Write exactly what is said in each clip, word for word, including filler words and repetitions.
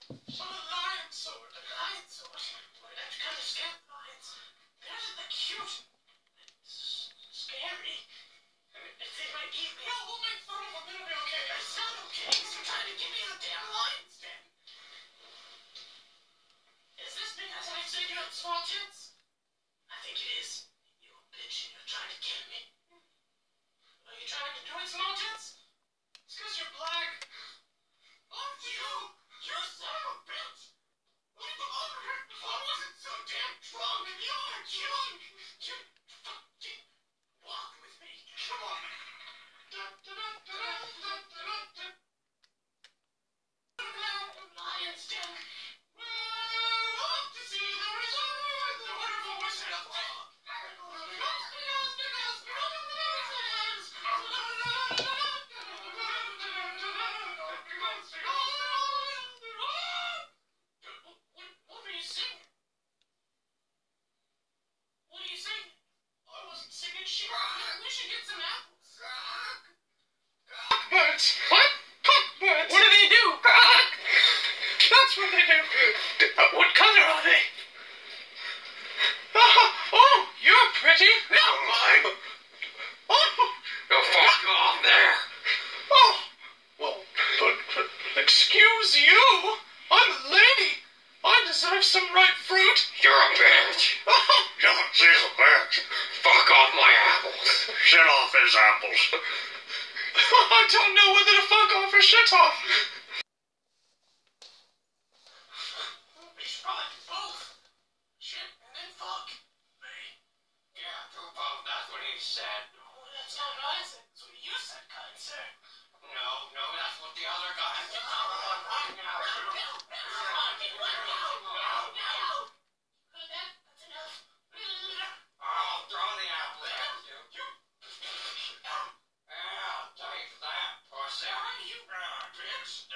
So a lion sword, a lion sword. I'm kind of scared of lions. They're just like cute. It's scary. If they might eat me. No, we'll make fun of them. It'll be okay. It's not okay. You're trying to give me the damn lion's den. Is this because I said you had small tits? I think it is. You a bitch and you're trying to kill me. Are you trying to do it, small tits? It's because you're black. Oh, you! You son of a bitch! What the other? I wasn't so damn drunk. You're drunk. You fucking walk with me. Come on. Lion's den. Off to see the resort. The wonderful wizard of Oz. What are you singing? What are you singing? I wasn't singing shit. We should get some apples. Cockbirds. What? Cockbirds. What do they do? Cock. That's what they do. Uh, what color are they? Oh, oh, you're pretty. No, mine. Oh, no, fuck off there. Oh, well, but, but excuse you. I'm a lady. I deserve some ripe fruit. You're a bitch. No, she's a bitch. Fuck off my apples. Shit off his apples. I don't know whether to fuck off or shit off. We should probably do both. Shit and then fuck. Me? Yeah, do both. That's what he said. Oh, that's not what I said. That's what you said, kind sir. No, no, that's what the other guy said. Right now. I'll throw the apple at you. I'll take that, pussy. You bitch.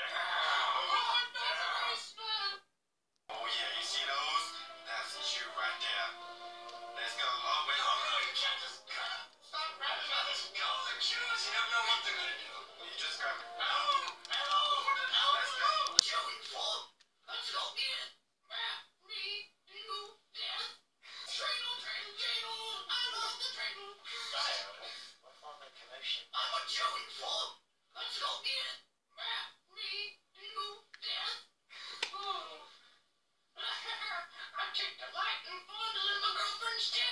Oh, yeah, you see those? That's the shoe right there. Let's go. Oh, wait. Oh, no, you can't just stop rapping about this girls and shoes. You never know what they're gonna do. You just grab it. Hello, hello, hello. Let's go. Chewing full. Let's go get it. Rap, me, you, death. Dreidel, dreidel, dreidel. I love the dreidel. What's on the commotion? I'm a chewing full. Let's go get it. Rap, me, you, death. Oh. I take delight in fondling my girlfriend's tit.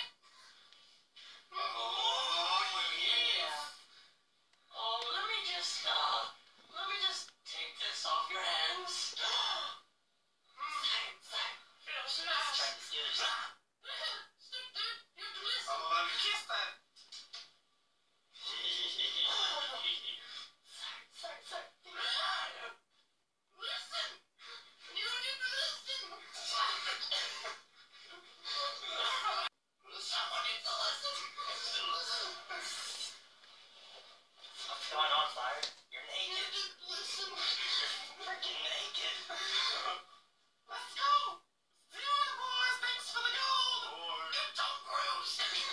Oh, yeah. Oh, let me just, uh, let me just take this off your hands. Feels nice. Step there, you have to listen. Oh, let me kiss that. Sorry, sorry, sorry. Listen. You need to listen. Someone needs to listen. What's going on, Sire? You're naked. Listen. You're freaking naked. Let's go. See you later, boys. Thanks for the gold. Good job, Bruce.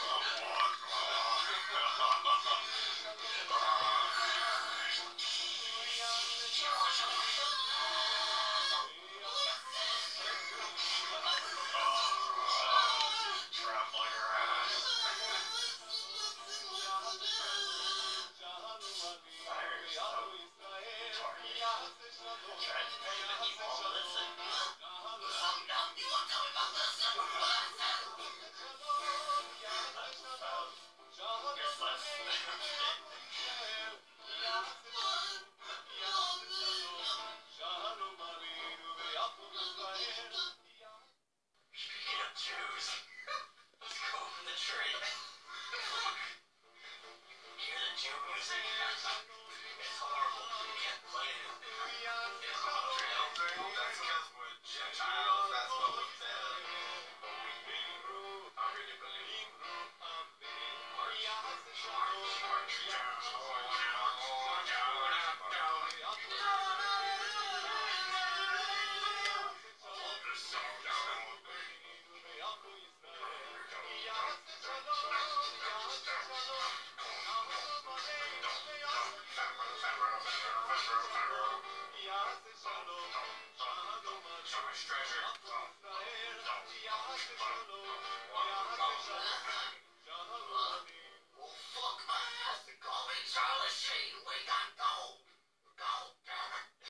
Speaking of Jews, let's go from the tree. Hear the Jew music? It's horrible. You can't play it. It's not real. That's because we're Gentiles. That's what we said. I really believe. March, march, march down. Well, fuck my ass and call me Charlie Sheen. Wait